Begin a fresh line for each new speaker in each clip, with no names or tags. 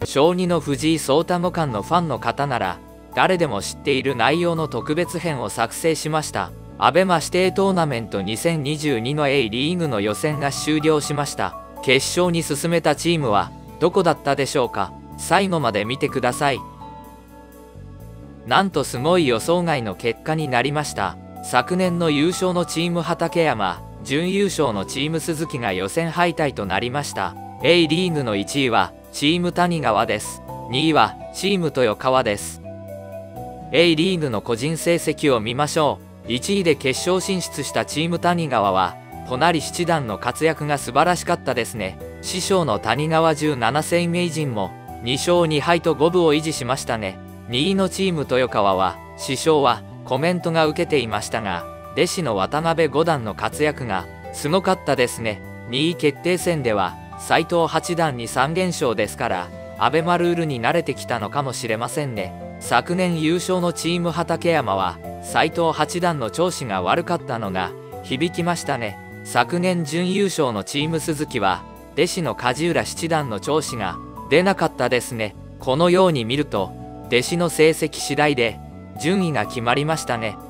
小2の藤井聡太五冠のファンの方なら誰でも知っている内容の特別編を作成しました。アベマ指定トーナメント2022の A リーグの予選が終了しました。決勝に進めたチームはどこだったでしょうか。最後まで見てください。なんとすごい予想外の結果になりました。昨年の優勝のチーム畠山、準優勝のチーム鈴木が予選敗退となりました。A リーグの1位はチーム谷川です。2位はチーム豊川です。A リーグの個人成績を見ましょう。1位で決勝進出したチーム谷川は隣七段の活躍が素晴らしかったですね。師匠の谷川17世名人も2勝2敗と五分を維持しましたね。2位のチーム豊川は師匠はコメントが受けていましたが、弟子の渡辺五段の活躍がすごかったですね。2位決定戦では斎藤八段に3連勝ですから、アベマルールに慣れてきたのかもしれませんね。昨年優勝のチーム畠山は斎藤八段の調子が悪かったのが響きましたね。昨年準優勝のチーム鈴木は弟子の梶浦七段の調子が出なかったですね。このように見ると弟子の成績次第で順位が決まりましたね。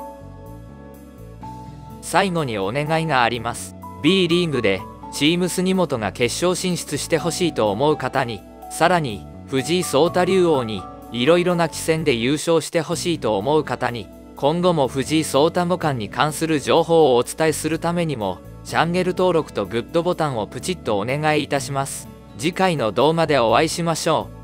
最後にお願いがあります。 B リーグでチーム杉本が決勝進出してほしいと思う方に、さらに藤井聡太竜王にいろいろな棋戦で優勝してほしいと思う方に、今後も藤井聡太五冠に関する情報をお伝えするためにもチャンネル登録とグッドボタンをプチッとお願いいたします。次回の動画でお会いしましょう。